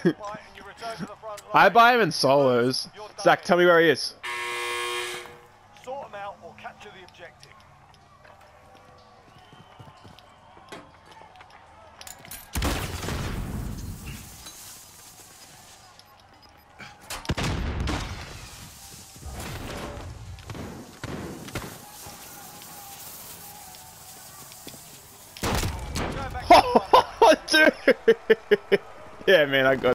I buy him in solos. Zach, tell me where he is. Sort him out or capture the objective. Dude! Yeah, man, I got